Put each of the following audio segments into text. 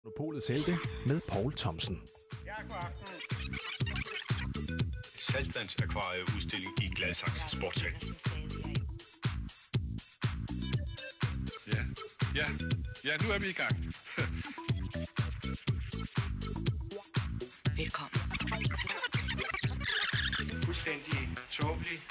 Monopolets helte med Poul Thomsen. Ja, god aften. Saltvandsakvarieudstilling i Gladsaxe Sportshal. Ja, nu er vi i gang. Velkommen. Fuldstændig tåbelig.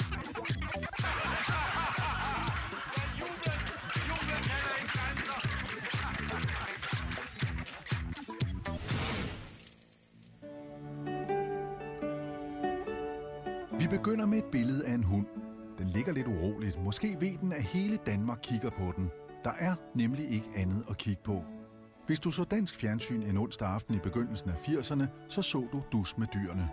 Vi begynder med et billede af en hund. Den ligger lidt uroligt. Måske ved den, at hele Danmark kigger på den. Der er nemlig ikke andet at kigge på. Hvis du så dansk fjernsyn en onsdag aften i begyndelsen af 80'erne, så du Dus med dyrene.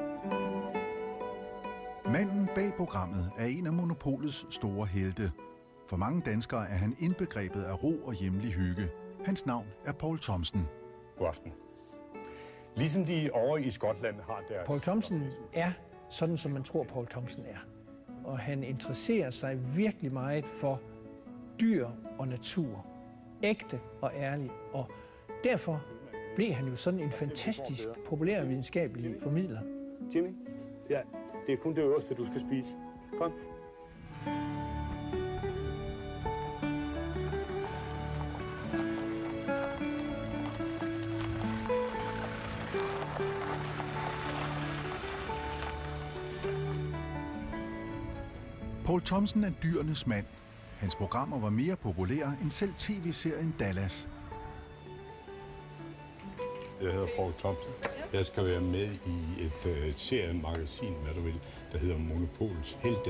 Manden bag programmet er en af Monopolets store helte. For mange danskere er han indbegrebet af ro og hjemlig hygge. Hans navn er Poul Thomsen. God aften. Ligesom de over i Skotland har deres... Poul Thomsen er sådan, som man tror, Poul Thomsen er. Og han interesserer sig virkelig meget for dyr og natur. Ægte og ærlig. Og derfor blev han jo sådan en fantastisk populær videnskabelig formidler. Jimmy? Ja, det er kun det øverste, du skal spise. Kom. Poul Thomsen er dyrenes mand. Hans programmer var mere populære end selv tv-serien Dallas. Jeg hedder Poul Thomsen. Jeg skal være med i et seriemagasin, hvad du vil, der hedder Monopolets Helte.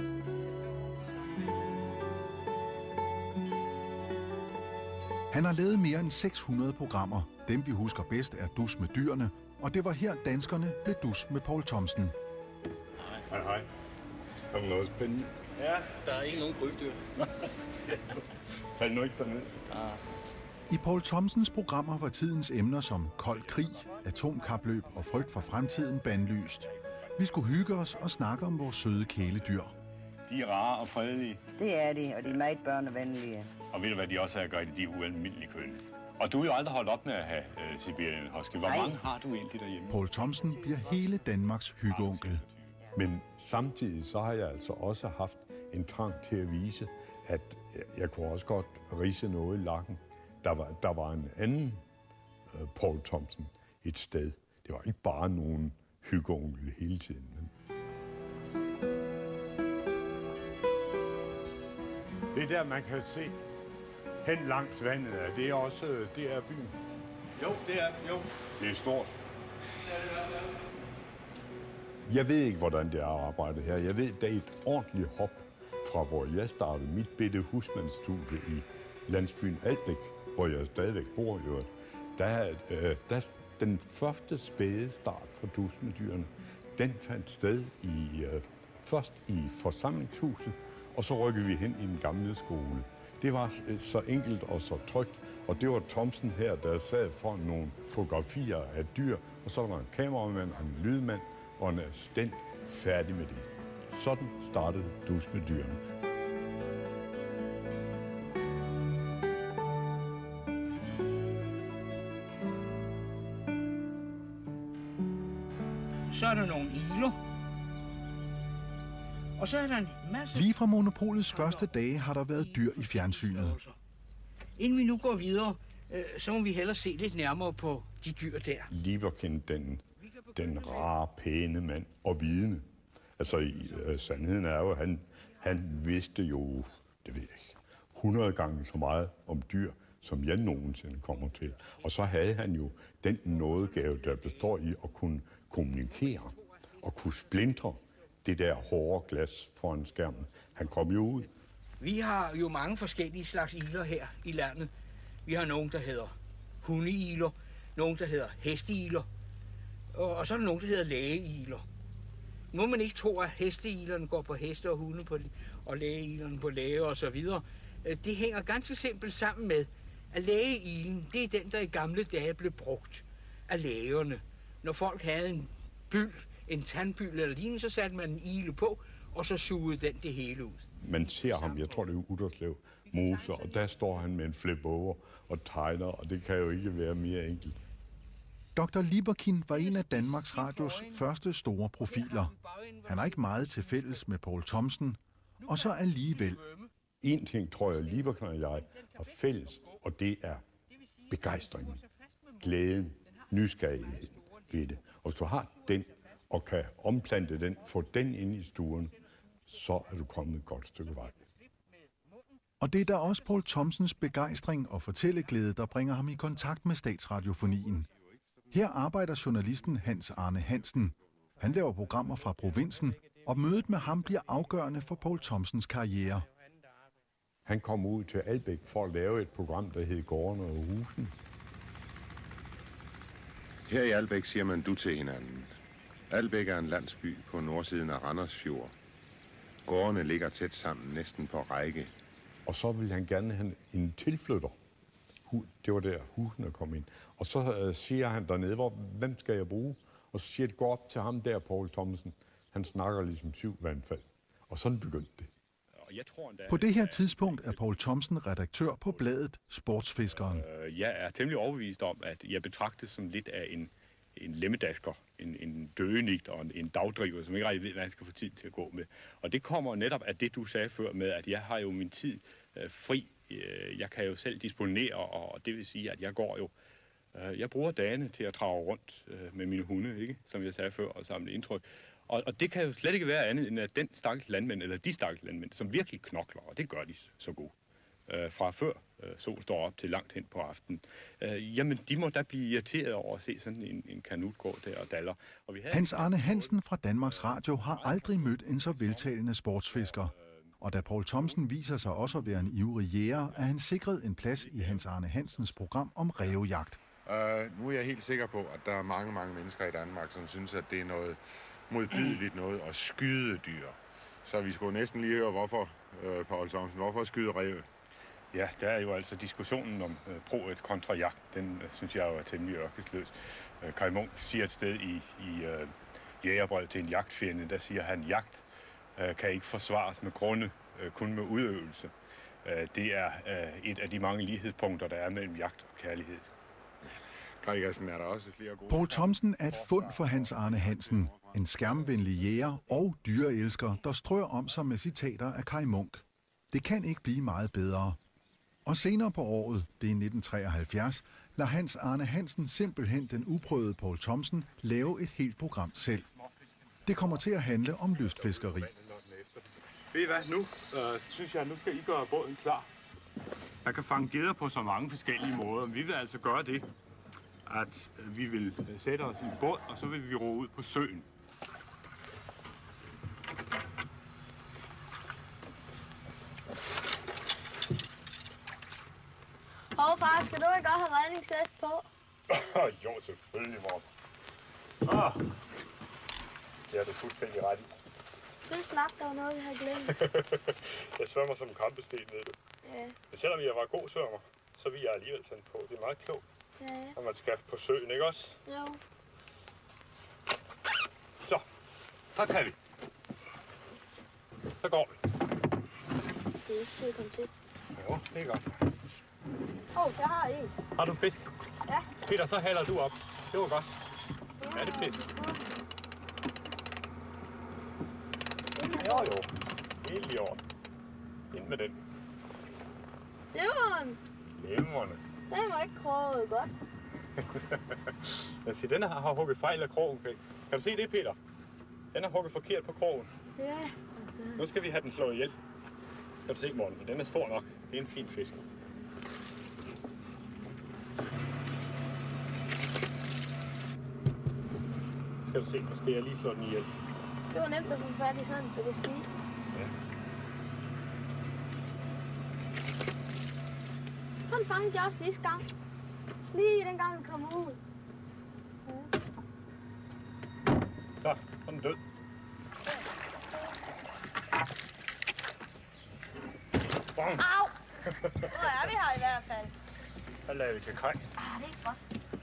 Han har lavet mere end 600 programmer. Dem vi husker bedst er Dus med dyrene, og det var her danskerne blev Dus med Poul Thomsen. Hej. Har du noget spændende? Ja, der er ikke nogen krybdyr. Fald nu ikke derned. I Poul Thomsens programmer var tidens emner som kold krig, atomkapløb og frygt for fremtiden bandlyst. Vi skulle hygge os og snakke om vores søde kæledyr. De er rare og fredelige. Det er de, og de er meget børnevenlige. Og ved du hvad de også er, gør de er ualmindeligt kønne. Og du er jo aldrig holdt op med at have Siberian Husky. Hvor mange har du egentlig derhjemme? Poul Thomsen bliver hele Danmarks hyggeonkel. Men samtidig så har jeg altså også haft en trang til at vise, at jeg kunne også godt ridse noget i lakken. Der var en anden Poul Thomsen et sted. Det var ikke bare nogen hyggeonkel hele tiden. Det der, man kan se hen langs vandet, det er byen. Jo, det Det er stort. Jeg ved ikke, hvordan det er at arbejde her. Jeg ved, det er et ordentligt hop fra, hvor jeg startede mit bitte husmandsstudie i landsbyen Albæk, hvor jeg stadigvæk bor. Der den første spæde start for Dus med dyrene, den fandt sted først i forsamlingshuset, og så rykkede vi hen i en gamle skole. Det var så enkelt og så trygt, og det var Thomsen her, der sad foran nogle fotografier af dyr, og så var der en kameramand og en lydmand og en assistent færdig med det. Sådan startede Dus med dyrene. Så er der nogle igler. Og så er der en masse... Lige fra Monopolets første dage har der været dyr i fjernsynet. Inden vi nu går videre, så må vi hellere se lidt nærmere på de dyr der. Lieberkind, den rare, pæne mand og vidne. Altså, sandheden er jo, at han vidste jo, det ved jeg ikke, 100 gange så meget om dyr, som jeg nogensinde kommer til. Og så havde han jo den nådegave, der består i at kunne kommunikere og kunne splintre det der hårde glas foran skærmen. Han kom jo ud. Vi har jo mange forskellige slags igler her i landet. Vi har nogen, der hedder hundeigler, nogen, der hedder hesteigler, og så er der nogen, der hedder lægeigler. Nu må man ikke tro, at hesteiglerne går på heste og hunde og lægeiglerne på læge og så videre. Det hænger ganske simpelt sammen med, at lægeiglen, det er den, der i gamle dage blev brugt af lægerne. Når folk havde en byld, en tandbyld eller lignende, så satte man en igle på, og så sugede den det hele ud. Man ser ham, jeg tror det er Utterslev, moser, og der står han med en flip-over og tegner, og det kan jo ikke være mere enkelt. Dr. Lieberkin var en af Danmarks Radios første store profiler. Han har ikke meget til fælles med Poul Thomsen, og så alligevel. En ting tror jeg, Lieberkin og jeg har fælles, og det er begejstringen, glæden, nysgerrigheden ved det. Og hvis du har den, og kan omplante den, få den ind i stuen, så er du kommet et godt stykke vej. Og det er da også Poul Thomsens begejstring og fortælleglæde, der bringer ham i kontakt med Statsradiofonien. Her arbejder journalisten Hans Arne Hansen. Han laver programmer fra provinsen, og mødet med ham bliver afgørende for Poul Thomsens karriere. Han kom ud til Albæk for at lave et program, der hed Gårdene og Husen. Her i Albæk siger man du til hinanden. Albæk er en landsby på nordsiden af Randersfjord. Gårdene ligger tæt sammen, næsten på række. Og så ville han gerne have en tilflytter. Det var der, husene kom ind. Og så siger han dernede, hvem skal jeg bruge? Og så siger det, gå op til ham der, Poul Thomsen. Han snakker ligesom 7 vandfald. Og sådan begyndte det. På det her tidspunkt er Poul Thomsen redaktør på bladet Sportsfiskeren. Jeg er temmelig overbevist om, at jeg betragtes som lidt af en lemmedasker, en døgenigt og en dagdriver, som ikke rigtig ved, hvad han skal få tid til at gå med. Og det kommer netop af det, du sagde før med, at jeg har jo min tid fri. Jeg kan jo selv disponere, og det vil sige, at jeg bruger dagene til at trage rundt med mine hunde, ikke? Som jeg sagde før, og samle indtryk. Og det kan jo slet ikke være andet, end at den stakkels landmænd, eller de stakkels landmænd, som virkelig knokler, og det gør de så godt, fra før sol står op til langt hen på aftenen, jamen de må da blive irriteret over at se sådan en kanut gå der og daller. Og Hans Arne Hansen fra Danmarks Radio har aldrig mødt en så veltalende sportsfisker. Og da Poul Thomsen viser sig også at være en ivrig jæger, er han sikret en plads i Hans Arne Hansens program om rævejagt. Nu er jeg helt sikker på, at der er mange mennesker i Danmark, som synes, at det er noget modbydeligt noget at skyde dyr. Så vi skulle næsten lige høre, hvorfor, Poul Thomsen, hvorfor skyde ræve? Ja, der er jo altså diskussionen om pro et kontra jagt. Den synes jeg jo er temmelig ørkesløs. Kaj Munk siger et sted i jægerbrev til en jagtfjende, der siger han, jagt kan ikke forsvares med grunde, kun med udøvelse. Det er et af de mange lighedspunkter, der er mellem jagt og kærlighed. Er der også flere gode... Poul Thomsen er et fund for Hans Arne Hansen. En skærmvenlig jæger og dyreelsker, der strør om sig med citater af Kaj Munk. Det kan ikke blive meget bedre. Og senere på året, det er 1973, lader Hans Arne Hansen simpelthen den uprøvede Poul Thomsen lave et helt program selv. Det kommer til at handle om lystfiskeri. Ved I hvad, nu synes jeg, at nu skal I gøre båden klar. Man kan fange gedder på så mange forskellige måder. Vi vil altså gøre det, at vi vil sætte os i en båd, og så vil vi ro ud på søen. Far, skal du ikke også have redningsvest på? Jo, selvfølgelig, mor. Det er du fuldstændig ret i. Synes nok, der var noget, vi havde glemt. Jeg svømmer som en kampesten, ved du. Ja. Men selvom jeg var god svømmer, så vil jeg alligevel tænde på. Det er meget klogt, Ja. når man skal på søen, ikke også? Jo. Så, kan vi. Så går vi. Det er ikke til at komme til. Jo, det er godt. Jeg har en. Har du fisk? Ja. Peter, så hælder du op. Det var godt. Er det fisk? Jo. Helt i orden. Ind med den. Lemmerne. Den var ikke kroget godt. Jeg siger, den har hugget fejl af krogen. Kan du se det, Peter? Den har hugget forkert på krogen. Ja. Nu skal vi have den slået ihjel. Skal du se, Morten? Den er stor nok. Det er en fin fisk. Skal du se, nu skal jeg lige slå den ihjel. Det var nemt at få fat i sådan, for det ski. Ja. Sådan fangede jeg også sidste gang. Lige dengang vi kom ud. Ja. Så er den død. Bang! Au! Hvor er vi her i hvert fald? Så lader vi til kaj. Det er ikke godt.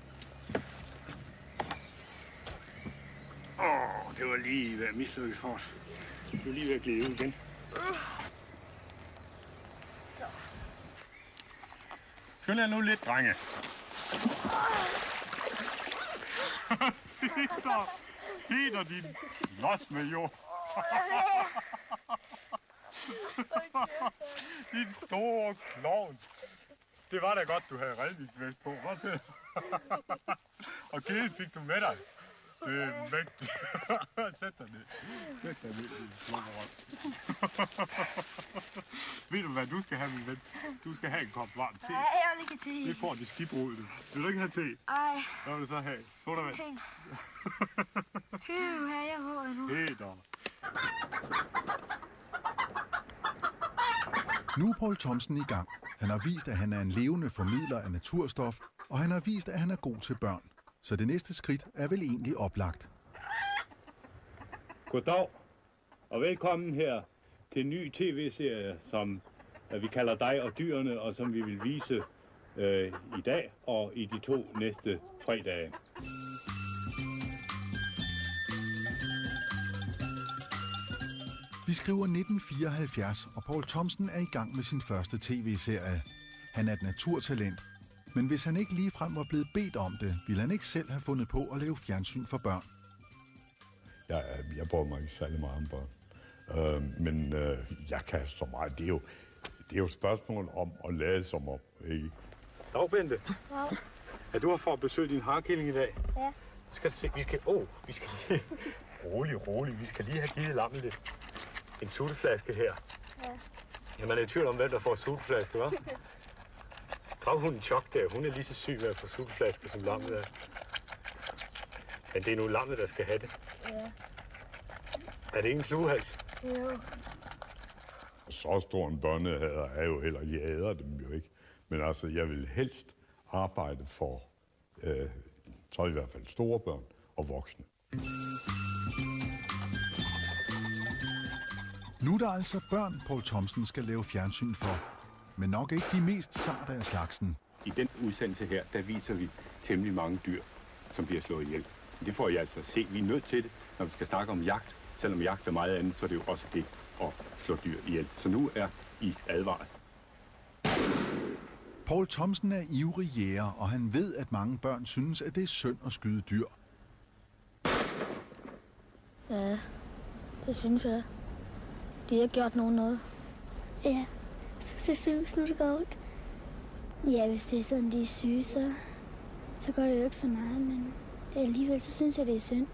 Det var lige ved at mislykkes for os. Det var lige ved at glide ud igen. Så. Følg jer nu lidt, drenge. Peter, din los med jord. Din store klovn. Det var da godt, du havde redningsvest på. Og kæden fik du med dig. Det er vigtigt. Sæt dig ned. Sæt dig ned, din slummerrød. Ved du hvad, du skal have, min ven? Du skal have en kop varm te. Nej, jeg vil ikke have te. Det får de skibrude. Vil du ikke have te? Ej. Hvad vil du så have? Sodavand? Te. Jeg håber nu. Peter. Nu er Poul Thomsen i gang. Han har vist, at han er en levende formidler af naturstof, og han har vist, at han er god til børn. Så det næste skridt er vel egentlig oplagt. Goddag, og velkommen her til en ny tv-serie, som vi kalder Dig og Dyrene, og som vi vil vise i dag og i de 2 næste fredage. Vi skriver 1974, og Poul Thomsen er i gang med sin første tv-serie. Han er et naturtalent, men hvis han ikke ligefrem var blevet bedt om det, ville han ikke selv have fundet på at lave fjernsyn for børn. Jeg bruger mig ikke særlig meget om børn. Men jeg kan så meget. Det er jo et spørgsmål om at lade som om, ikke? Dag, Bente. Ja. Er du her for at besøge din harkilling i dag? Ja. Skal du se, vi skal lige... rolig. Vi skal lige have givet lammet lidt. En sutteflaske her. Ja. Ja, man er i tvivl om, hvem der får sutteflaske, hva'? Gravhunden Chok der, hun er lige så syg med at få sutteflaske, som lammet er. Men det er nu lammet, der skal have det. Ja. Er det ikke en kluehals? Jo. Så stor en børnehader er jo heller ikke, jeg hader dem jo ikke. Men altså, jeg vil helst arbejde for, så i hvert fald store børn og voksne. Nu er der altså børn, Poul Thomsen skal lave fjernsyn for. Men nok ikke de mest sarte af slagsen. I den udsendelse her, der viser vi temmelig mange dyr, som bliver slået ihjel. Det får I altså at se. Vi er nødt til det, når vi skal snakke om jagt. Selvom jagt er meget andet, så er det jo også det at slå dyr ihjel. Så nu er I advaret. Poul Thomsen er ivrig jæger, og han ved, at mange børn synes, at det er synd at skyde dyr. Ja, det synes jeg. De har gjort nogen noget. Ja, så synes nu det går ud. Ja, hvis det er sådan, de er syge, så gør det jo ikke så meget, men alligevel så synes jeg, det er synd.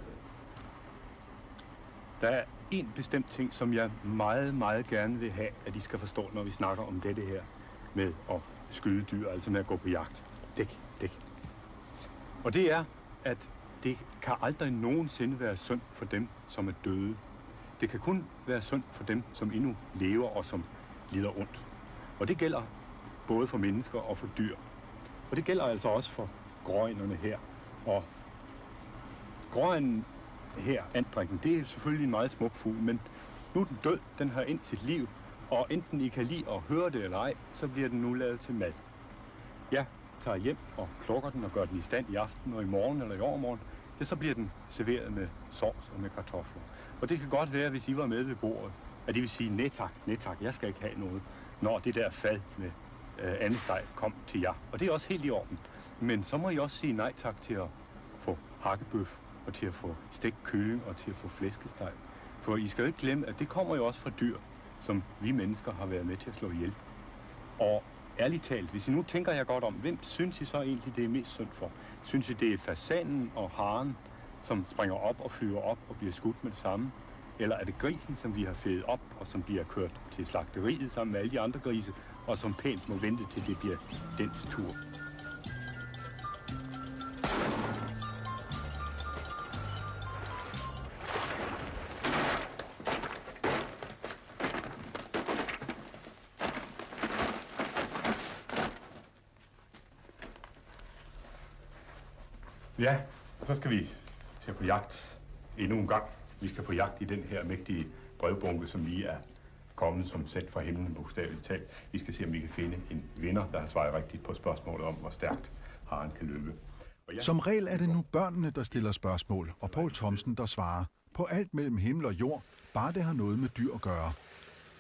Der er en bestemt ting, som jeg meget, meget gerne vil have, at de skal forstå, når vi snakker om det her med at skyde dyr, altså med at gå på jagt. Dæk. Og det er, at det kan aldrig nogensinde være synd for dem, som er døde. Det kan kun være synd for dem, som endnu lever og som lider ondt. Og det gælder både for mennesker og for dyr. Og det gælder altså også for gråænderne her. Og gråænden her, andrikken, det er selvfølgelig en meget smuk fugl, men nu er den død, den har endt sit liv, og enten I kan lide at høre det eller ej, så bliver den nu lavet til mad. Jeg tager hjem og plukker den og gør den i stand i aften og i morgen eller i overmorgen, ja, så bliver den serveret med sovs og med kartofler. Og det kan godt være, hvis I var med ved bordet, at de vil sige, nej tak, jeg skal ikke have noget, når det der fad med andesteg kom til jer. Og det er også helt i orden. Men så må I også sige nej tak til at få hakkebøf, og til at få stegt kylling, og til at få flæskesteg. For I skal jo ikke glemme, at det kommer jo også fra dyr, som vi mennesker har været med til at slå ihjel. Og ærligt talt, hvis I nu tænker jer godt om, hvem synes I så egentlig, det er mest synd for? Synes I, det er fasanen og haren, som springer op og flyver op og bliver skudt med det samme? Eller er det grisen, som vi har fedet op, og som bliver kørt til slagteriet sammen med alle de andre grise, og som pænt må vente til det bliver dens tur? Ja, så skal vi til på jagt endnu en gang. Vi skal på jagt i den her mægtige brevbunke, som lige er kommet som sendt fra himlen, bogstaveligt talt. Vi skal se, om vi kan finde en vinder, der har svaret rigtigt på spørgsmålet om, hvor stærkt haren kan løbe. Som regel er det nu børnene, der stiller spørgsmål, og Poul Thomsen, der svarer på alt mellem himmel og jord, bare det har noget med dyr at gøre.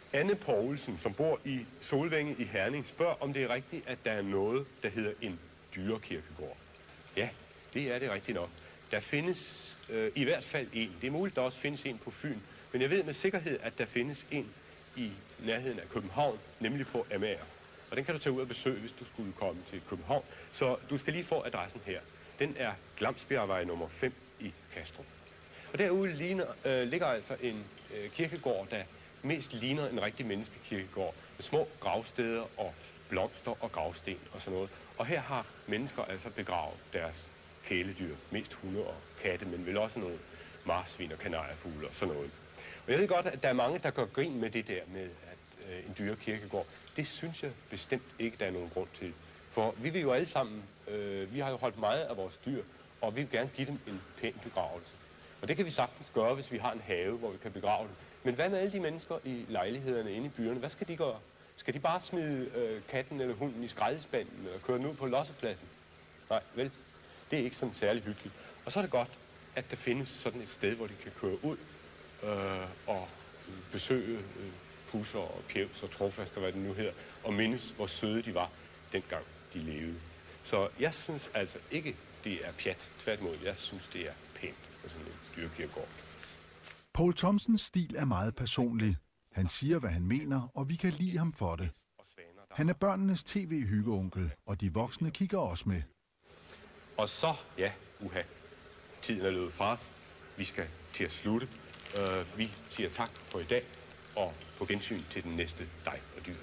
Anne Poulsen, som bor i Solvænge i Herning, spørger, om det er rigtigt, at der er noget, der hedder en dyrekirkegård. Ja, det er det rigtigt nok. Der findes i hvert fald en. Det er muligt, der også findes en på Fyn. Men jeg ved med sikkerhed, at der findes en i nærheden af København, nemlig på Amager. Og den kan du tage ud og besøge, hvis du skulle komme til København. Så du skal lige få adressen her. Den er Glamsbjergvej nummer 5 i Kastrup. Og derude ligger altså en kirkegård, der mest ligner en rigtig menneskekirkegård, med små gravsteder og blomster og gravsten og sådan noget. Og her har mennesker altså begravet deres kæledyr, mest hunde og katte, men vel også nogle marsvin og kanariefugle og sådan noget. Og jeg ved godt, at der er mange, der gør grin med det der med at en dyrekirkegård. Det synes jeg bestemt ikke, der er nogen grund til. For vi vil jo alle sammen, vi har jo holdt meget af vores dyr, og vi vil gerne give dem en pæn begravelse. Og det kan vi sagtens gøre, hvis vi har en have, hvor vi kan begrave dem. Men hvad med alle de mennesker i lejlighederne inde i byerne? Hvad skal de gøre? Skal de bare smide katten eller hunden i skraldespanden eller køre den ud på lossepladsen? Nej, vel, det er ikke sådan særlig hyggeligt. Og så er det godt, at der findes sådan et sted, hvor de kan køre ud og besøge pusser og pjevs og trofaster, hvad det nu hedder, og mindes, hvor søde de var, dengang de levede. Så jeg synes altså ikke, det er pjat. Tværtimod, jeg synes, det er pænt med sådan en dyrekirkegård. Poul Thomsens stil er meget personlig. Han siger, hvad han mener, og vi kan lide ham for det. Han er børnenes tv-hyggeonkel, og de voksne kigger også med. Og så, ja, tiden er løbet fra os. Vi skal til at slutte. Vi siger tak for i dag, og på gensyn til den næste Dig og Dyr.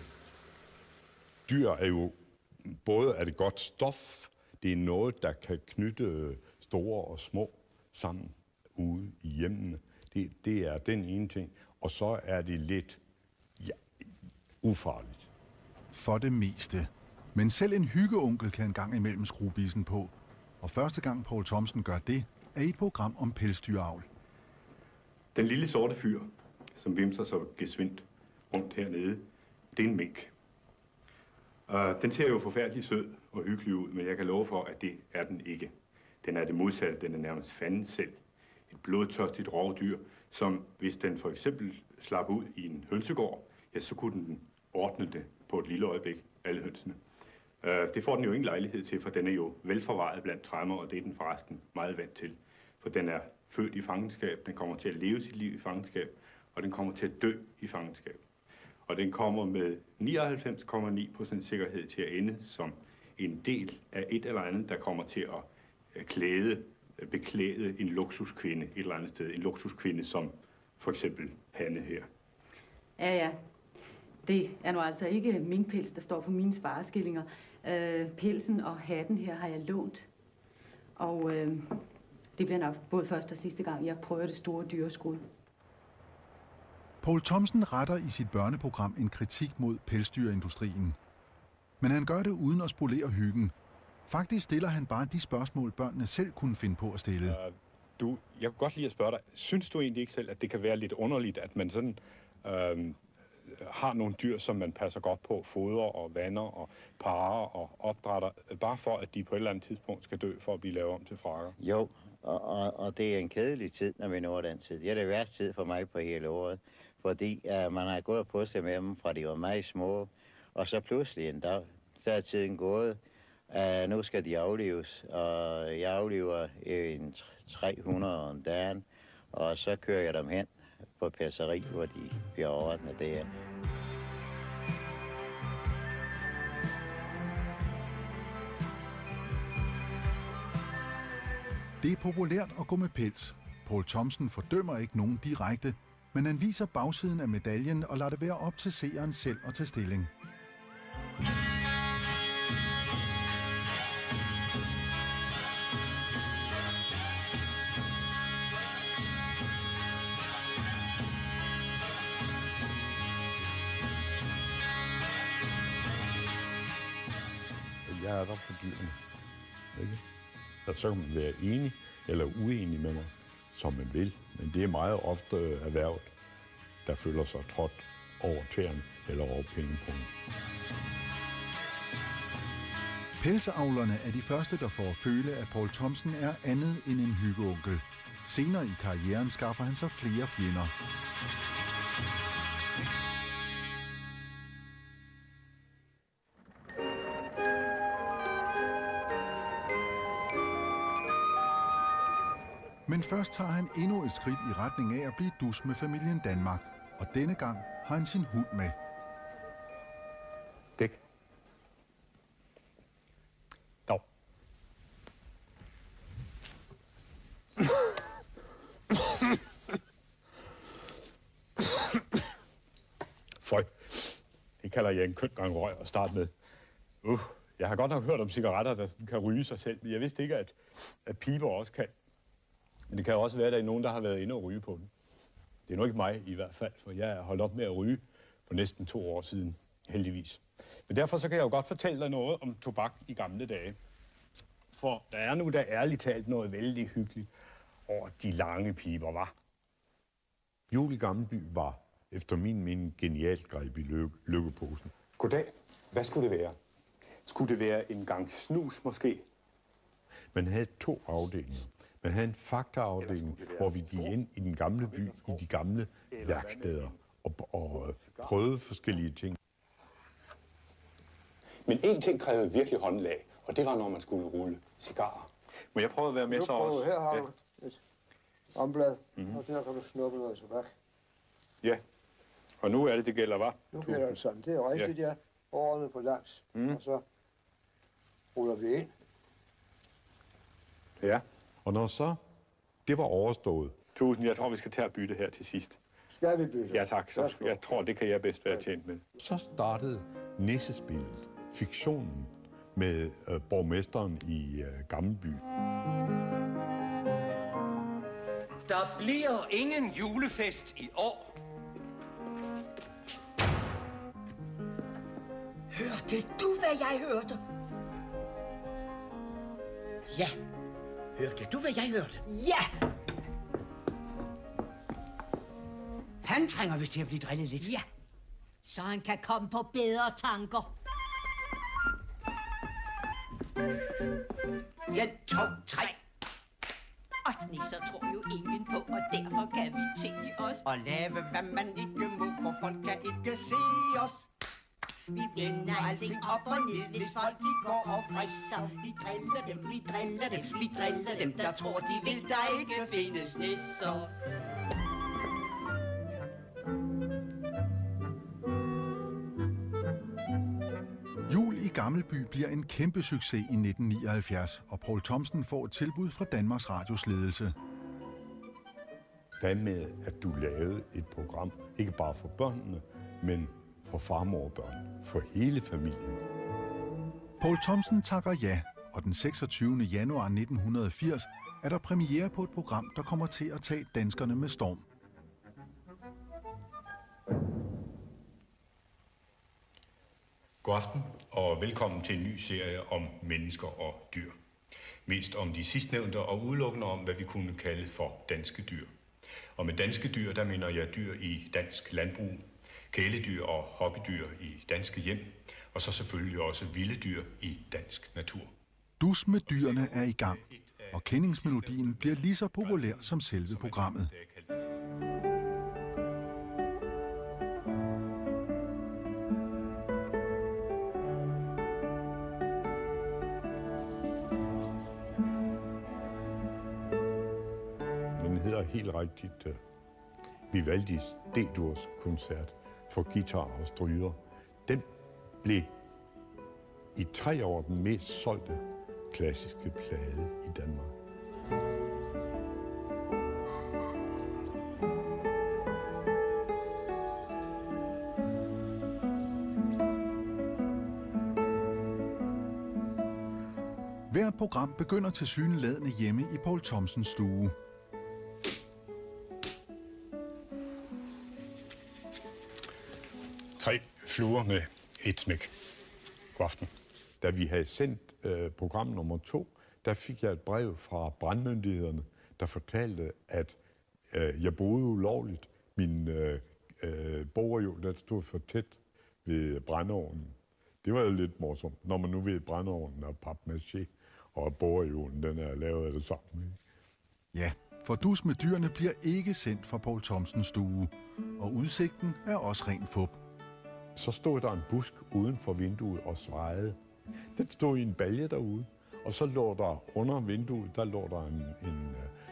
Dyr er jo både er det godt stof, det er noget, der kan knytte store og små sammen ude i hjemmene. Det er den ene ting, og så er det lidt ufarligt. For det meste. Men selv en hyggeonkel kan en gang imellem skrue bissen på. Og første gang Poul Thomsen gør det, er i et program om pelsdyravl. Den lille sorte fyr, som vimser så gesvindt rundt hernede, det er en mink. Den ser jo forfærdelig sød og hyggelig ud, men jeg kan love for, at det er den ikke. Den er det modsatte, den er nærmest fanden selv. Et blodtørstigt rovdyr, som hvis den for eksempel slap ud i en hønsegård, ja, så kunne den ordne det på et lille øjeblik, alle hønsene. Det får den jo ingen lejlighed til, for den er jo velforvaret blandt tremmer, og det er den forresten meget vant til. For den er født i fangenskab, den kommer til at leve sit liv i fangenskab, og den kommer til at dø i fangenskab. Og den kommer med 99,9% sikkerhed til at ende som en del af et eller andet, der kommer til at beklæde en luksuskvinde et eller andet sted. En luksuskvinde som for eksempel Hanne her. Ja. Det er nu altså ikke minkpels, der står på mine spareskillinger. Pelsen og hatten her har jeg lånt. Og det bliver nok både første og sidste gang, jeg prøver det store dyreskud. Poul Thomsen retter i sit børneprogram en kritik mod pelsdyrindustrien. Men han gør det uden at spolere hyggen. Faktisk stiller han bare de spørgsmål, børnene selv kunne finde på at stille. Jeg kunne godt lide at spørge dig, synes du egentlig ikke selv, at det kan være lidt underligt, at man sådan har nogle dyr, som man passer godt på, fodrer og vander og parer og opdrætter, bare for, at de på et eller andet tidspunkt skal dø for at blive lavet om til frakker? Jo, og det er en kedelig tid, når vi når den tid. Det er det værste tid for mig på hele året, fordi man har gået på sig med dem, fra de var meget små, og så pludselig en dag, så er tiden gået. Nu skal de aflives, og jeg aflever en 300 om dagen, og så kører jeg dem hen på pesseri, hvor de bliver ordnet der. Det er populært at gå med pels. Poul Thomsen fordømmer ikke nogen direkte, men han viser bagsiden af medaljen og lader det være op til seeren selv at tage stilling. Jeg er der for dyrene. Ikke? Og så kan man være enig eller uenig med mig, som man vil. Men det er meget ofte erhvervet, der føler sig trådt over tæerne eller over pengepunkten. Pelseavlerne er de første, der får at føle, at Poul Thomsen er andet end en hyggeonkel. Senere i karrieren skaffer han sig flere fjender. Men først tager han endnu et skridt i retning af at blive dus med familien Danmark. Og denne gang har han sin hund med. Dæk. Dog. Føj. Det kalder jeg en køn gang røg at starte med. Jeg har godt nok hørt om cigaretter, der kan ryge sig selv, men jeg vidste ikke, at piber også kan. Men det kan også være, at der er nogen, der har været inde og ryge på den. Det er nu ikke mig i hvert fald, for jeg er holdt op med at ryge for næsten 2 år siden, heldigvis. Men derfor så kan jeg jo godt fortælle dig noget om tobak i gamle dage. For der er nu da ærligt talt noget vældig hyggeligt over de lange piber, var. Jul i Gammelby var efter min mening genialt greb i lykkeposen. Goddag. Hvad skulle det være? Skulle det være en gang snus måske? Man havde 2 afdelinger. Man havde en faktaafdeling, hvor vi gik ind i den gamle by, i de gamle værksteder og prøvede forskellige ting. Men én ting krævede virkelig håndlag, og det var, når man skulle rulle cigarer. Men jeg prøvede at være med så også. Her har du et omblad, og der kan du snuppe noget tobak. Ja, og nu er det gælder, hva'? Nu gælder det sådan. Det er rigtigt, ja. Årene på langs. Og så ruller vi ind. Ja. Og når så det var overstået. Tusind, jeg tror, vi skal tage at bytte her til sidst. Skal vi bytte? Ja tak, så jeg tror, det kan jeg bedst være tjent med. Så startede nissespillet, fiktionen, med borgmesteren i Gammelby. Der bliver ingen julefest i år. Hørte du, hvad jeg hørte? Ja. Hørte du, hvad jeg hørte? Ja! Han trænger vist til at blive drillet lidt. Ja, så han kan komme på bedre tanker. 1, 2, 3. Og nisser tror jo ingen på, og derfor kan vi tilgi os. Og lave, hvad man ikke må, for folk kan ikke se os. Vi vender alting op og ned, hvis folk de går og frisser. Vi driller dem, vi driller dem, vi driller dem, der tror de vil, der ikke findes nisser. Jul i Gammelby bliver en kæmpe succes i 1979, og Poul Thomsen får et tilbud fra Danmarks Radios ledelse. Hvad med, at du lavede et program, ikke bare for børnene, men for farmor og børn, for hele familien? Poul Thomsen takker ja, og den 26. januar 1980 er der premiere på et program, der kommer til at tage danskerne med storm. God aften og velkommen til en ny serie om mennesker og dyr. Mest om de sidstnævnte og udelukkende om, hvad vi kunne kalde for danske dyr. Og med danske dyr, der mener jeg dyr i dansk landbrug, kæledyr og hobbydyr i danske hjem, og så selvfølgelig også vilde dyr i dansk natur. Dus med dyrene er i gang, og kendingsmelodien bliver lige så populær som selve programmet. Den hedder helt rigtigt Vivaldis D-durs koncert for guitar og stryger. Den blev i 3 år den mest solgte klassiske plade i Danmark. Hvert program begynder tilsyneladende hjemme i Poul Thomsens stue. Tre fluer med et smæk. God aften. Da vi havde sendt program nummer 2, der fik jeg et brev fra brandmyndighederne, der fortalte, at jeg boede ulovligt. Min bogreol, der stod for tæt ved brændeovnen. Det var jo lidt morsomt, når man nu ved, at brændeovnen er papmaché, og bogreolen, den er lavet af det samme. Ja, for Dus med dyrene bliver ikke sendt fra Poul Thomsens stue, og udsigten er også ren fup. Så stod der en busk uden for vinduet og svajede. Den stod i en balje derude, og så lå der under vinduet, der lå der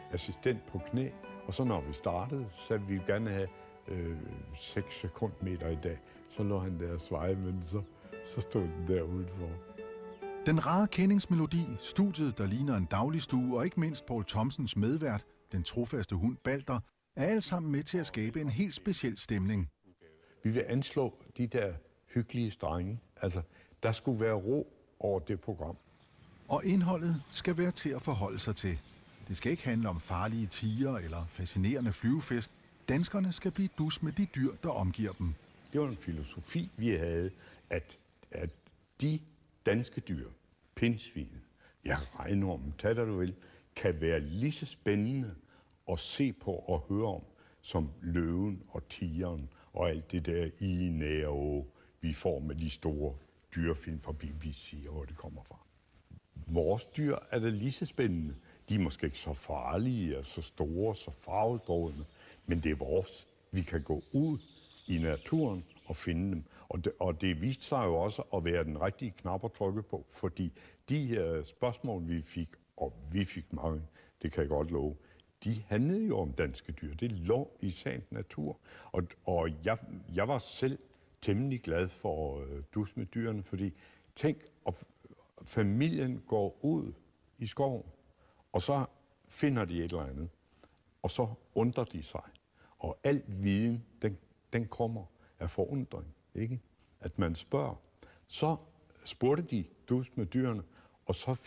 assistent på knæ, og så når vi startede, så ville vi gerne have 6 sekundmeter i dag. Så lå han der og svejede, men så stod den der udenfor. Den rare kendingsmelodi, studiet, der ligner en dagligstue, og ikke mindst Poul Thomsens medvært, den trofaste hund Balder, er alt sammen med til at skabe en helt speciel stemning. Vi vil anslå de der hyggelige strenge. Altså, der skulle være ro over det program. Og indholdet skal være til at forholde sig til. Det skal ikke handle om farlige tiger eller fascinerende flyvefisk. Danskerne skal blive dus med de dyr, der omgiver dem. Det var en filosofi, vi havde, at de danske dyr, pindsvin, regnormen, tag det du vil, kan være lige så spændende at se på og høre om, som løven og tigeren og alt det der nære, vi får med de store dyrefilm fra BBC, hvor det kommer fra. Vores dyr er da lige så spændende. De er måske ikke så farlige og så store, så farvedrådende, men det er vores. Vi kan gå ud i naturen og finde dem. Og det viste sig jo også at være den rigtige knap at trykke på, fordi de her spørgsmål, vi fik, og vi fik mange, det kan jeg godt love, de handlede jo om danske dyr. Det lå i sagens natur. Og jeg var selv temmelig glad for dus med dyrene, fordi tænk, at familien går ud i skoven, og så finder de et eller andet, og så undrer de sig. Og al viden, den kommer af forundring, ikke? At man spørger. Så spurgte de dus med dyrene, og så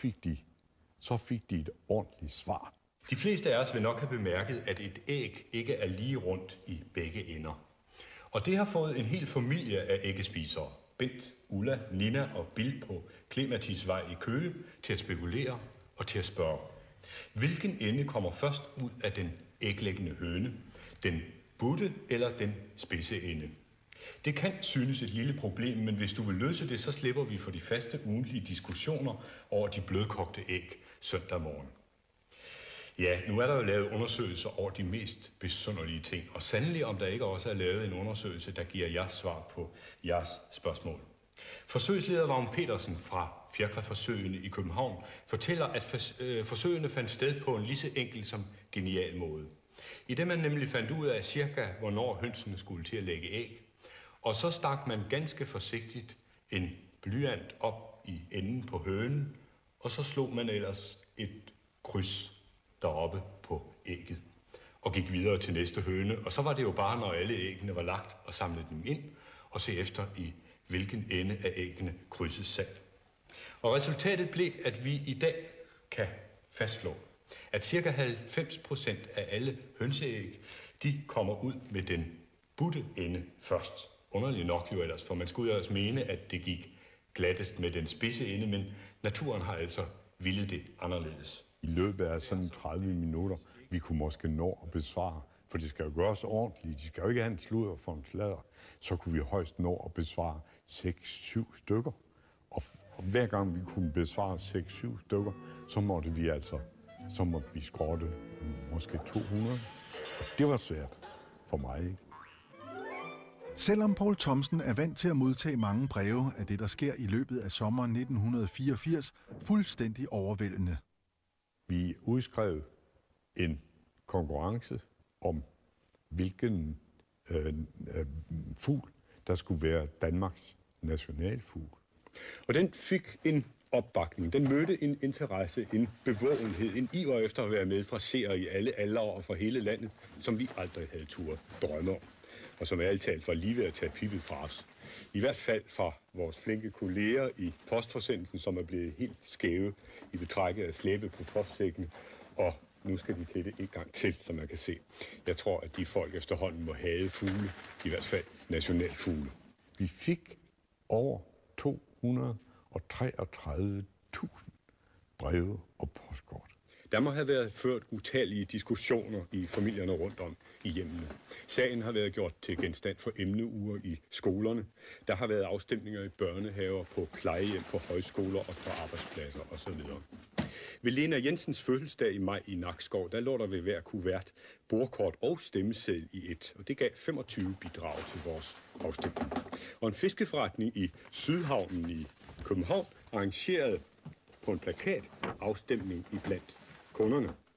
fik de et ordentligt svar. De fleste af os vil nok have bemærket, at et æg ikke er lige rundt i begge ender. Og det har fået en hel familie af æggespisere. Bent, Ulla, Nina og Bill på Klematisvej i Køge til at spekulere og til at spørge. Hvilken ende kommer først ud af den æglæggende høne? Den butte eller den spidse ende? Det kan synes et lille problem, men hvis du vil løse det, så slipper vi for de faste ugentlige diskussioner over de blødkogte æg søndag morgen. Ja, nu er der jo lavet undersøgelser over de mest besynderlige ting, og sandelig om der ikke også er lavet en undersøgelse, der giver jeres svar på jeres spørgsmål. Forsøgsleder Vagn Petersen fra Fjerkræforsøgene i København fortæller, at forsøgene fandt sted på en lige så enkel som genial måde. I det man nemlig fandt ud af cirka, hvornår hønsene skulle til at lægge æg, og så stak man ganske forsigtigt en blyant op i enden på hønen, og så slog man ellers et kryds deroppe på ægget, og gik videre til næste høne, og så var det jo bare, når alle æggene var lagt, og samlede dem ind, og se efter i hvilken ende af æggene krydset sad. Og resultatet blev, at vi i dag kan fastslå, at ca. 90% af alle hønseæg, de kommer ud med den butte ende først. Underligt nok jo ellers, for man skulle jo også mene, at det gik glattest med den spidse ende, men naturen har altså villet det anderledes. I løbet af sådan 30 minutter, vi kunne måske nå at besvare, for det skal jo gøres ordentligt, de skal jo ikke have en sludder for en sladder, så kunne vi højst nå at besvare 6-7 stykker. Og hver gang vi kunne besvare 6-7 stykker, så måtte vi skrotte måske 200. Og det var svært for mig, ikke? Selvom Poul Thomsen er vant til at modtage mange breve af det, der sker i løbet af sommeren 1984, fuldstændig overvældende. Vi udskrev en konkurrence om, hvilken fugl, der skulle være Danmarks nationalfugl. Og den fik en opbakning. Den mødte en interesse, en bevågenhed, en iver efter at være med fra seere i alle aldre og fra hele landet, som vi aldrig havde turde drømme om, og som ærligt talt var lige ved at tage pippet fra os. I hvert fald fra vores flinke kolleger i postforsendelsen, som er blevet helt skæve i betrækket af slæbe på postsækkene, og nu skal de til det en gang til, som man kan se. Jeg tror, at de folk efterhånden må have fugle, i hvert fald nationalfugle. Vi fik over 233.000 breve og postkort. Der må have været ført utallige diskussioner i familierne rundt om i hjemmene. Sagen har været gjort til genstand for emneuger i skolerne. Der har været afstemninger i børnehaver, på plejehjem, på højskoler og på arbejdspladser osv. Ved Lena Jensens fødselsdag i maj i Nakskov, der lå der ved hver kuvert bordkort og stemmeseddel i et, og det gav 25 bidrag til vores afstemning. Og en fiskeforretning i Sydhavnen i København arrangerede på en plakat afstemning iblandt kunderne.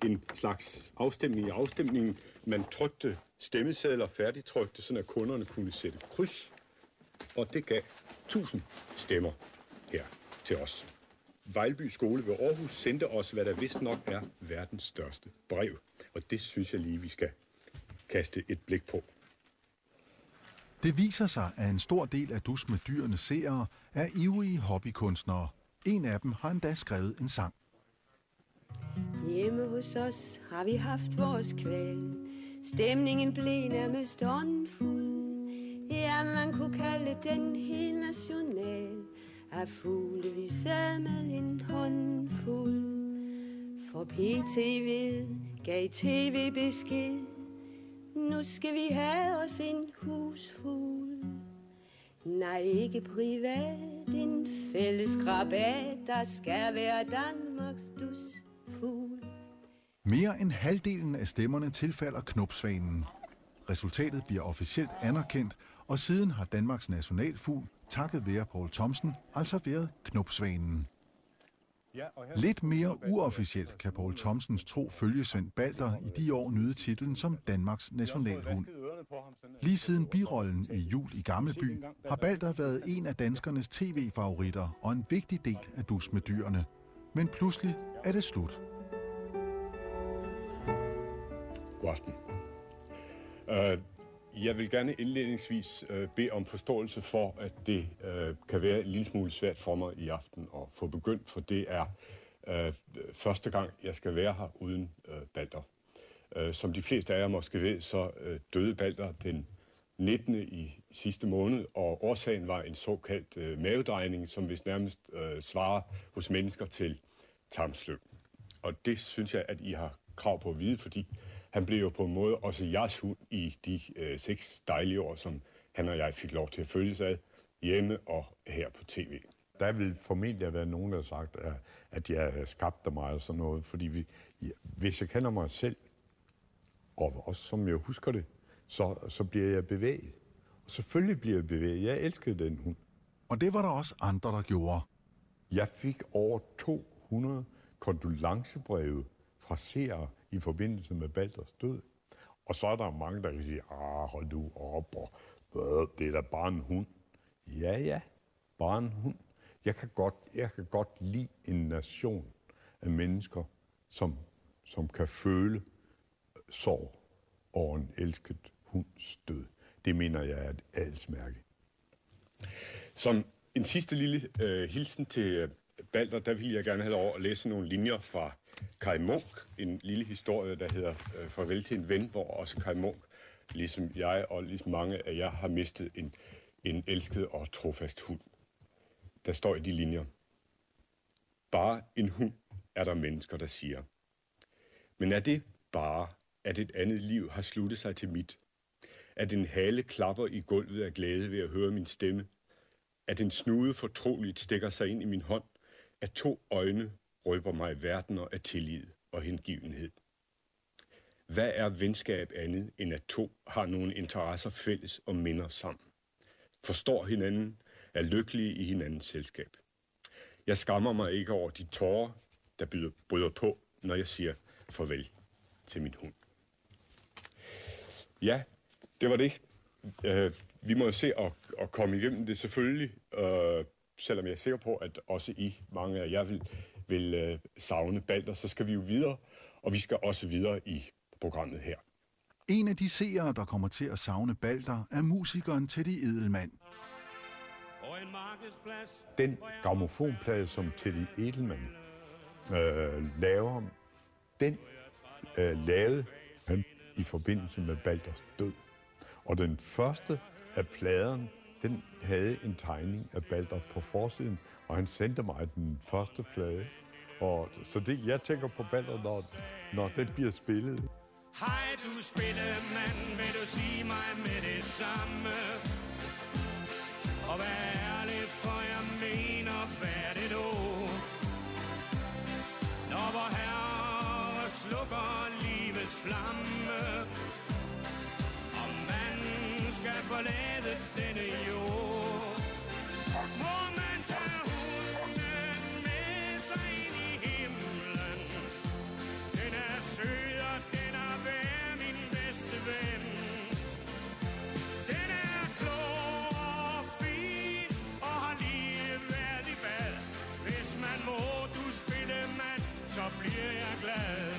en slags afstemning i afstemningen. Man trykte stemmesedler færdigtrykte, sådan at kunderne kunne sætte kryds. Og det gav 1000 stemmer her til os. Vejlby Skole ved Aarhus sendte os, hvad der vist nok er verdens største brev. Og det synes jeg lige, vi skal kaste et blik på. Det viser sig, at en stor del af Dus med dyrenes seere er ivrige hobbykunstnere. En af dem har endda skrevet en sang. Hjemme hos os har vi haft vores kval. Stemningen blev nærmest åndfuld. Ja, man kunne kalde den helt national. Af fugle vi sad med en håndfuld. For PTV gav TV besked. Nu skal vi have os en husfugl. Nej, ikke privat, en fælles krabat. Der skal være Danmarks dusfugl. Mere end halvdelen af stemmerne tilfalder knopsvanen. Resultatet bliver officielt anerkendt, og siden har Danmarks nationalfugl, takket være Poul Thomsen, altså været knopsvanen. Lidt mere uofficielt kan Poul Thomsens tro følgesvend Balder i de år nyde titlen som Danmarks nationalhund. Lige siden birollen i Jul i Gammelby har Balder været en af danskernes tv-favoritter og en vigtig del af Dus med dyrene. Men pludselig er det slut. God aften. Jeg vil gerne indledningsvis bede om forståelse for, at det kan være en lille smule svært for mig i aften at få begyndt, for det er første gang, jeg skal være her uden Balder. Som de fleste af jer måske ved, så døde Balder den 19. i sidste måned, og årsagen var en såkaldt mavedrejning, som vist nærmest svarer hos mennesker til tarmsløb. Og det synes jeg, at I har krav på at vide, fordi han blev jo på en måde også jeres hund i de 6 dejlige år, som han og jeg fik lov til at følges ad hjemme og her på tv. Der vil formentlig være nogen, der har sagt, at jeg skabte mig og sådan noget, fordi hvis jeg kender mig selv, og også som jeg husker det, så bliver jeg bevæget. Og selvfølgelig bliver jeg bevæget. Jeg elskede den hund. Og det var der også andre, der gjorde. Jeg fik over 200 kondolencebreve fra seere i forbindelse med Balders død. Og så er der mange, der kan sige, hold du op, og det er da bare en hund. Ja, bare en hund. Jeg kan godt lide en nation af mennesker, som kan føle sorg over en elsket hunds død. Det mener jeg er et adelsmærke. Som en sidste lille hilsen til Balder, der vil jeg gerne have lov at læse nogle linjer fra Kaj Munk, en lille historie, der hedder Farvel til en ven, hvor også Kaj Munk, ligesom jeg og ligesom mange af jer, har mistet en elsket og trofast hund. Der står i de linjer: bare en hund, er der mennesker, der siger. Men er det bare, at et andet liv har sluttet sig til mit? At en hale klapper i gulvet af glæde ved at høre min stemme? At en snude fortroligt stikker sig ind i min hånd? At 2 øjne røber mig verdener af tillid og hengivenhed? Hvad er venskab andet, end at 2 har nogle interesser fælles og minder sammen? Forstår hinanden, er lykkelige i hinandens selskab. Jeg skammer mig ikke over de tårer, der bryder på, når jeg siger farvel til min hund. Ja, det var det. Vi må jo se at komme igennem det selvfølgelig, selvom jeg er sikker på, at også mange af jer vil savne Balder, så skal vi jo videre, og vi skal også videre i programmet her. En af de seere, der kommer til at savne Balder, er musikeren Teddy Edelmann. Den grammofonplade, som Teddy Edelmann laver, den lavede han i forbindelse med Balders død. Og den første af pladerne, den havde en tegning af Balder på forsiden, og han sendte mig den første plade. Og så det, jeg tænker på Balder, når den bliver spillet. Hej du spillemand, vil du sige mig med det samme? Og vær ærlig, for jeg mener, hvad det du? Når vor herre slukker livets flamme, og man skal forlade denne jord, må man tage hunden med sig ind i himlen. Den er bliver jeg glad.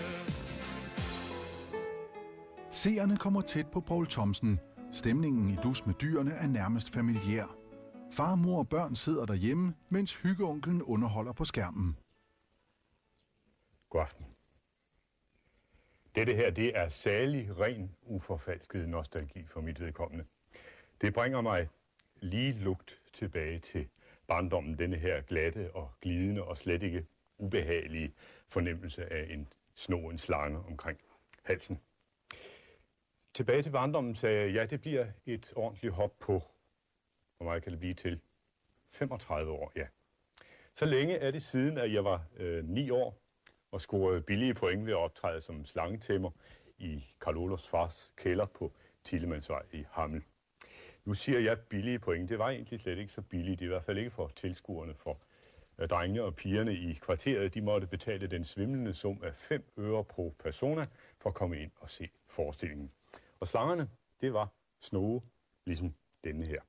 Seerne kommer tæt på Poul Thomsen. Stemningen i Dus med dyrene er nærmest familiær. Far, mor og børn sidder derhjemme, mens hyggeonklen underholder på skærmen. God aften. Dette her, det er særlig ren, uforfalsket nostalgi for mit vedkommende. Det bringer mig lige lugt tilbage til barndommen, denne her glatte og glidende og slet ikke ubehagelige fornemmelse af en snoen slange omkring halsen. Tilbage til barndommen sagde jeg, ja, det bliver et ordentligt hop på, hvor meget kan det blive til? 35 år, ja. Så længe er det siden, at jeg var 9 år og scorede billige point ved at optræde som slangetæmmer i Karl Olofs fars kælder på Tillemannsvej i Hammel. Nu siger jeg billige point. Det var egentlig slet ikke så billigt, i hvert fald ikke for tilskuerne, for drengene og pigerne i kvarteret. De måtte betale den svimlende sum af 5 øre pro persona for at komme ind og se forestillingen. Og slangerne, det var snoge, ligesom denne her.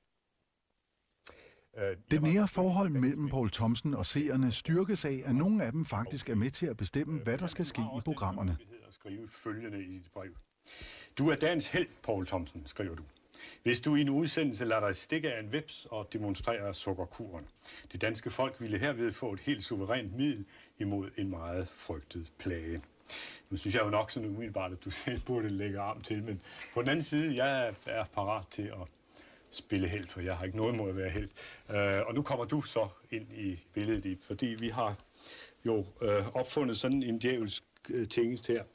Det nære forhold mellem Poul Thomsen og seerne styrkes af, at nogle af dem faktisk er med til at bestemme, hvad der skal ske i programmerne. At skrive følgende i dit brev. Du er dagens held, Poul Thomsen, skriver du. Hvis du i en udsendelse lader dig stikke af en veps og demonstrerer sukkerkuren. Det danske folk ville herved få et helt suverænt middel imod en meget frygtet plage. Nu synes jeg jo nok sådan umiddelbart, at du selv burde lægge arm til, men på den anden side, jeg er parat til at spille helt, for jeg har ikke noget imod at være helt. Og nu kommer du så ind i billedet, fordi vi har jo opfundet sådan en djævelsk tingest her,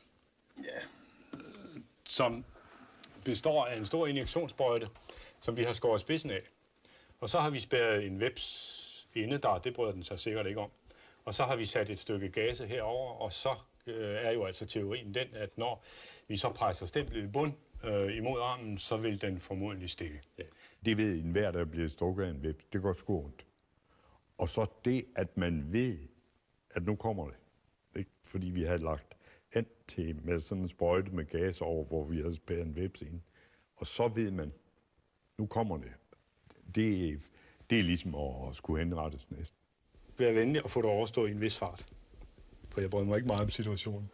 som består af en stor injektionsbøjte, som vi har skåret spidsen af. Og så har vi spærret en veps inde der, det bryder den sig sikkert ikke om. Og så har vi sat et stykke gase herover, og så er jo altså teorien den, at når vi så presser stemplet i bund imod armen, så vil den formodentlig stikke. Ja. Det ved enhver, der bliver strukket af en veps. Det går sgu ondt. Og så det, at man ved, at nu kommer det. Ikke? Fordi vi havde lagt an til med sådan en sprøjte med gas over, hvor vi havde spærret en veps ind. Og så ved man, nu kommer det. Det er ligesom at skulle henrettes næsten. Vær venlig at få det overstået i en vis fart. For jeg bryder mig ikke meget om situationen.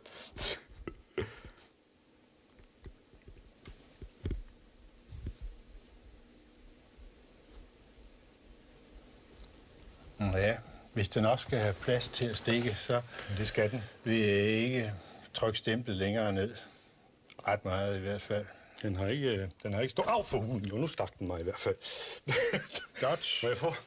Ja, hvis den også skal have plads til at stikke, så det skal den. Vil jeg ikke trykke stemplet længere ned. Ret meget i hvert fald. Den har ikke stået af for hunden, og nu stak den mig i hvert fald. Godt. Må jeg få?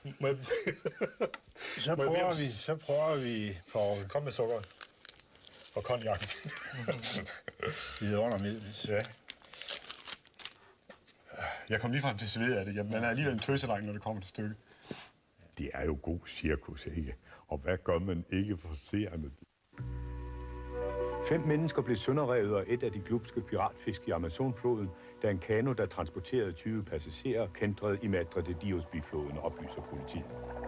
Så prøver vi, Poul. Kom med sukkeret. Og konjakken. Vidundermiddeligt. Ja. Jeg kom lige frem til sved af det. Man er alligevel en tøsedreng, når det kommer til stykket. Det er jo god cirkus, ikke? Og hvad gør man ikke for seerne? 5 mennesker blev sønderrevet af et af de glupske piratfisk i Amazonfloden, da en kano, der transporterede 20 passagerer, kæntrede i Madre de Dios-bifloden, oplyser politiet.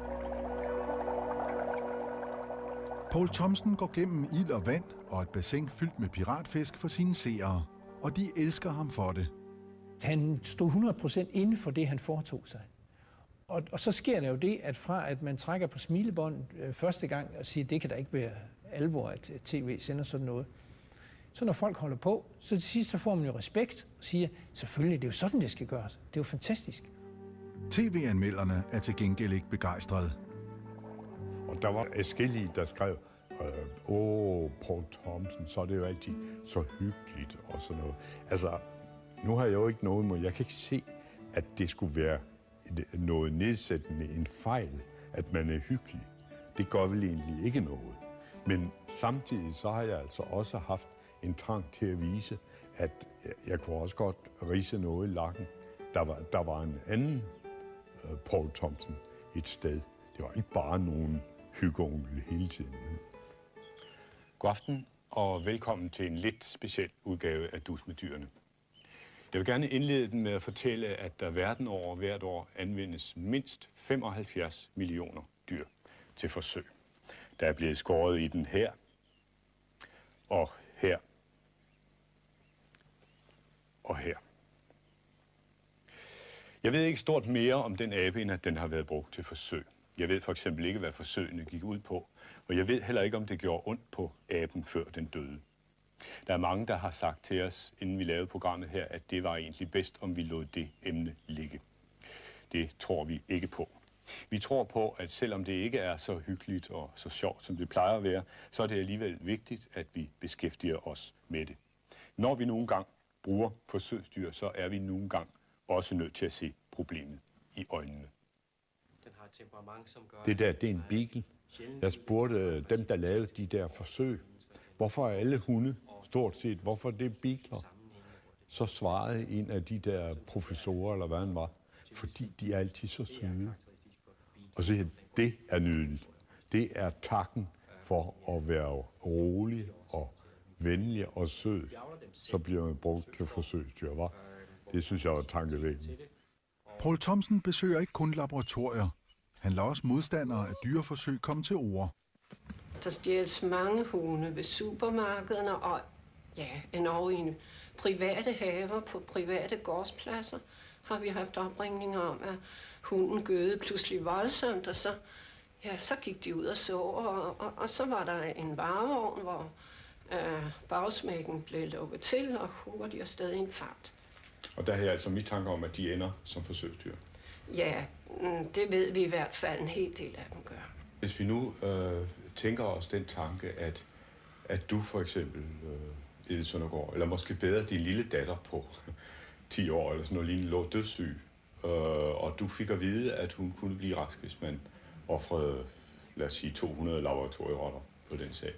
Poul Thomsen går gennem ild og vand og et bassin fyldt med piratfisk for sine seere, og de elsker ham for det. Han stod 100% inde for det, han foretog sig. Og så sker der jo det, at fra at man trækker på smilebåndet første gang og siger, det kan da ikke være alvor, at tv sender sådan noget. Så når folk holder på, så til sidst så får man jo respekt og siger, selvfølgelig, det er jo sådan, det skal gøres. Det er jo fantastisk. TV-anmelderne er til gengæld ikke begejstrede. Og der var adskillige, der skrev, Poul Thomsen, så er det jo altid så hyggeligt og sådan noget. Altså, nu har jeg jo ikke noget imod. Jeg kan ikke se, at det skulle være noget nedsættende, en fejl, at man er hyggelig. Det gør vel egentlig ikke noget. Men samtidig så har jeg altså også haft en trang til at vise, at jeg kunne også godt ridse noget i lakken. Der var en anden Poul Thomsen et sted. Det var ikke bare nogen hyggeonkel hele tiden. God aften og velkommen til en lidt speciel udgave af Dus med dyrene. Jeg vil gerne indlede den med at fortælle, at der verden over hvert år anvendes mindst 75 millioner dyr til forsøg. Der er blevet skåret i den her og her og her. Jeg ved ikke stort mere om den abe, end at den har været brugt til forsøg. Jeg ved for eksempel ikke, hvad forsøgene gik ud på, og jeg ved heller ikke, om det gjorde ondt på aben, før den døde. Der er mange, der har sagt til os, inden vi lavede programmet her, at det var egentlig bedst, om vi lod det emne ligge. Det tror vi ikke på. Vi tror på, at selvom det ikke er så hyggeligt og så sjovt, som det plejer at være, så er det alligevel vigtigt, at vi beskæftiger os med det. Når vi nogle gang bruger forsøgsdyr, så er vi nogle gang også nødt til at se problemet i øjnene. Den har et temperament, som gør... Det der, det er en beagle. Jeg spurgte dem, der lavede de der forsøg, hvorfor er alle hunde stort set, hvorfor det er beagler? Så svarede en af de der professorer, eller hvad han var, fordi de er altid så søde. Og så det er nydeligt. Det er takken for at være rolig og venlig og sød. Så bliver man brugt til forsøgsdyr, hva'? Det synes jeg er tankevækkende. Poul Thomsen besøger ikke kun laboratorier. Han lader også modstandere af dyreforsøg komme til ord. Der stjæles mange hunde ved supermarkederne og endnu i private haver på private gårdspladser har vi haft opringninger om, at hunden gøede pludselig voldsomt, og så gik de ud og så, og så var der en varevogn, hvor bagsmækken blev lukket til, og hurtigt afsted i en fart. Og der har jeg altså mistanke om, at de ender som forsøgsdyr. Ja, det ved vi i hvert fald en hel del af dem gør. Hvis vi nu tænker os den tanke, at du for eksempel, Edith Søndergaard, eller måske bedre din lille datter på 10 år, eller sådan noget lignende, lå dødssyg, og du fik at vide, at hun kunne blive rask, hvis man offrede, lad os sige, 200 laboratorierotter på den sag.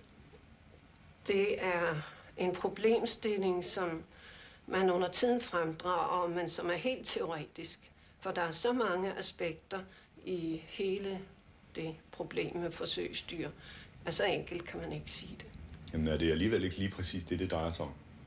Det er en problemstilling, som man under tiden fremdrager, men som er helt teoretisk. For der er så mange aspekter i hele det problem med forsøgsdyr. Altså enkelt kan man ikke sige det. Jamen er det alligevel ikke lige præcis det drejer sig om?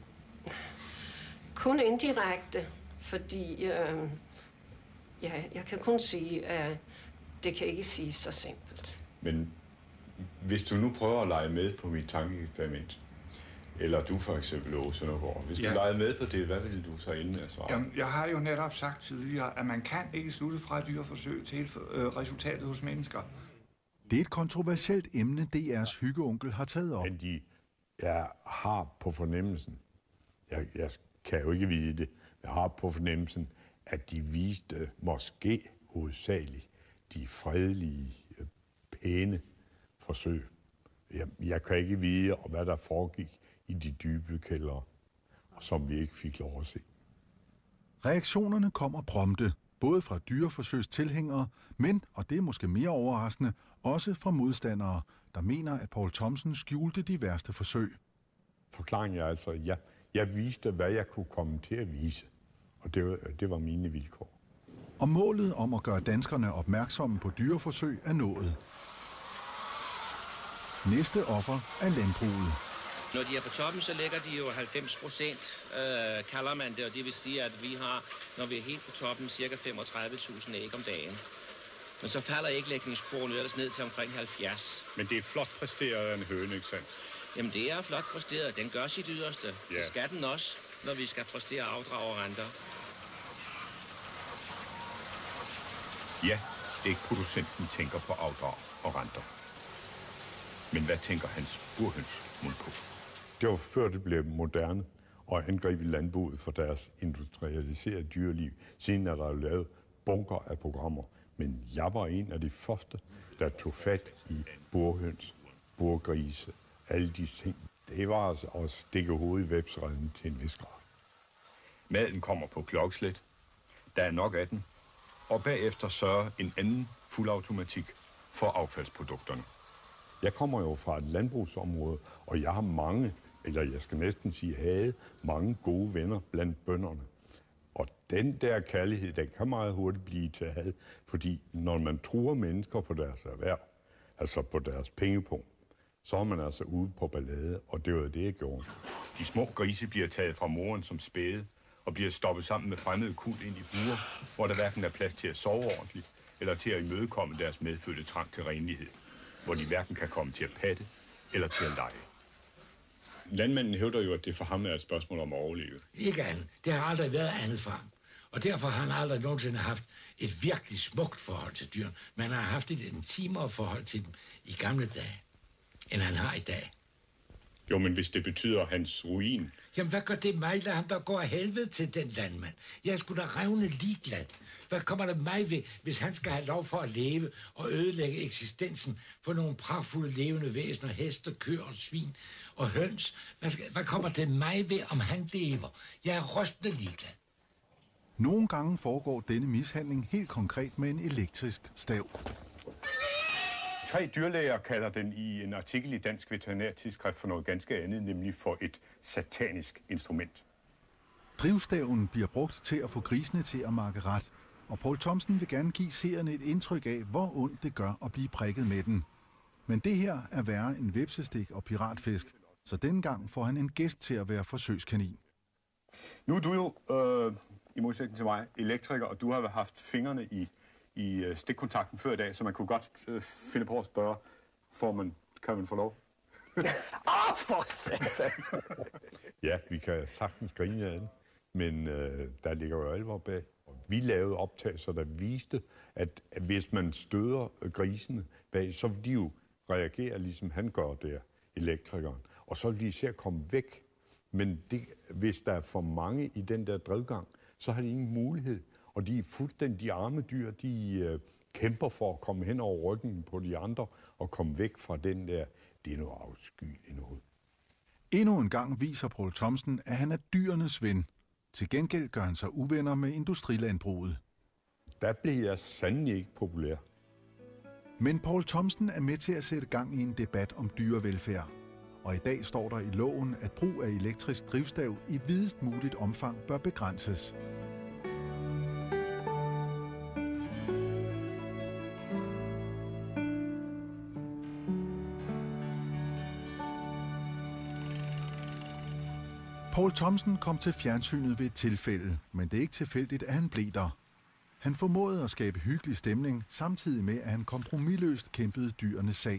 Kun indirekte, fordi jeg kan kun sige, at det kan ikke siges så simpelt. Men hvis du nu prøver at lege med på mit tankeeksperiment, eller du for eksempel, Åge Søndergaard, hvis du legede med på det, hvad ville du så ende af svare? Jamen, jeg har jo netop sagt tidligere, at man kan ikke slutte fra dyreforsøg til resultatet hos mennesker. Det er et kontroversielt emne, DR's hyggeonkel har taget op. Men jeg har på fornemmelsen, jeg kan jo ikke vide det, jeg har på fornemmelsen, at de viste måske hovedsageligt de fredelige, pæne forsøg. Jeg kan ikke vide, hvad der foregik i de dybe kældre, som vi ikke fik lov at se. Reaktionerne kommer prompte, både fra dyreforsøgstilhængere, men, og det er måske mere overraskende, også fra modstandere, der mener, at Poul Thomsen skjulte de værste forsøg. Forklaringen er altså, jeg viste, hvad jeg kunne komme til at vise, og det var mine vilkår. Og målet om at gøre danskerne opmærksomme på dyreforsøg er nået. Næste offer er landbruget. Når de er på toppen, så lægger de jo 90%, kalder man det, og det vil sige, at vi har, når vi er helt på toppen, ca. 35.000 æg om dagen. Men så falder æglægningskurven ellers ned til omkring 70. Men det er flot præsteret af en høne, ikke sandt? Jamen det er flot præsteret. Den gør sit yderste. Ja. Det skal den også, når vi skal præstere afdrag og renter. Ja, ægproducenten tænker på afdrag og renter. Men hvad tænker hans burhøns på? Det var før det blev moderne og angribe landbruget for deres industrialiserede dyreliv. Siden er der lavet bunker af programmer. Men jeg var en af de første, der tog fat i burhøns, burgrise, alle de ting. Det var altså at stikke hovedet i vepsreden til en vis grad. Maden kommer på klokkeslæt. Der er nok af den. Og bagefter sørger en anden fuldautomatik for affaldsprodukterne. Jeg kommer jo fra et landbrugsområde, og jeg har mange, eller jeg skal næsten sige havde, mange gode venner blandt bønderne. Og den der kærlighed, den kan meget hurtigt blive til had, fordi når man truer mennesker på deres erhverv, altså på deres pengepunkt, så er man altså ude på ballade, og det var det, jeg gjorde. De små grise bliver taget fra moren som spæde, og bliver stoppet sammen med fremmede kuld ind i buer, hvor der hverken er plads til at sove ordentligt, eller til at imødekomme deres medfødte trang til renlighed, hvor de hverken kan komme til at patte eller til at lege. Landmanden hævder jo, at det for ham er et spørgsmål om at overleve. Ikke andet. Det har aldrig været andet for ham. Og derfor har han aldrig nogensinde haft et virkelig smukt forhold til dyrene. Man har haft et intimere forhold til dem i gamle dage, end han har i dag. Jo, men hvis det betyder hans ruin... Jamen, hvad gør det mig? Lad ham der gå af helvede til den landmand. Jeg er sgu da revne ligeglad. Hvad kommer det mig ved, hvis han skal have lov for at leve og ødelægge eksistensen for nogle pragtfulde levende væsener, heste, køer og svin og høns? Hvad kommer det mig ved, om han lever? Jeg er rystende ligeglad. Nogle gange foregår denne mishandling helt konkret med en elektrisk stav. 3 dyrlæger kalder den i en artikel i Dansk Veterinærtidsskrift for noget ganske andet, nemlig for et satanisk instrument. Drivstaven bliver brugt til at få grisene til at makke ret, og Poul Thomsen vil gerne give seerne et indtryk af, hvor ondt det gør at blive prikket med den. Men det her er værre end hvepsestik og piratfisk, så denne gang får han en gæst til at være forsøgskanin. Nu er du jo, i modsætning til mig, elektriker, og du har haft fingrene i stikkontakten før i dag, så man kunne godt finde på at spørge, kan man få lov? For satan! Ja, vi kan sagtens grine af den, men der ligger jo alvor bag. Vi lavede optagelser, der viste, at hvis man støder grisene bag, så vil de jo reagere, ligesom han gør der, elektrikeren. Og så vil de især komme væk. Men hvis der er for mange i den der drivgang, så har de ingen mulighed. Og de er fuldstændig arme dyr, de kæmper for at komme hen over ryggen på de andre og komme væk fra den der. Det er noget afskyeligt noget. Endnu en gang viser Poul Thomsen, at han er dyrenes ven. Til gengæld gør han sig uvenner med industrilandbruget. Der blev jeg sandelig ikke populær. Men Poul Thomsen er med til at sætte gang i en debat om dyrevelfærd. Og i dag står der i loven, at brug af elektrisk drivstav i videst muligt omfang bør begrænses. Poul Thomsen kom til fjernsynet ved et tilfælde, men det er ikke tilfældigt, at han blev der. Han formåede at skabe hyggelig stemning, samtidig med, at han kompromisløst kæmpede dyrenes sag.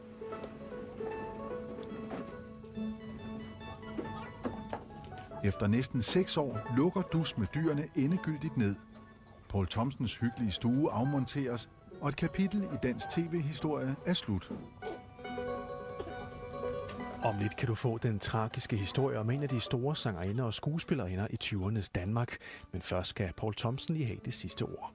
Efter næsten 6 år lukker Dus med dyrene endegyldigt ned. Poul Thomsens hyggelige stue afmonteres, og et kapitel i dansk tv-historie er slut. Om lidt kan du få den tragiske historie om en af de store sangerinder og skuespillerinder i 20'ernes Danmark. Men først skal Poul Thomsen lige have det sidste ord.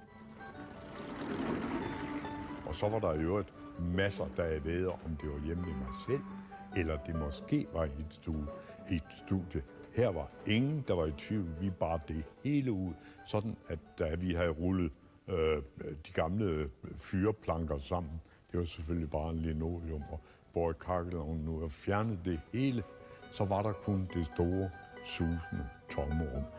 Og så var der i øvrigt masser, der jeg ved, om det var hjemme ved mig selv, eller det måske var i et studie. Her var ingen, der var i tvivl. Vi bar det hele ud, sådan at da vi havde rullet de gamle fyreplanker sammen, det var selvfølgelig bare en linoleum og båret kakkelovnen nu og fjernede det hele, så var der kun det store, susende tomrum.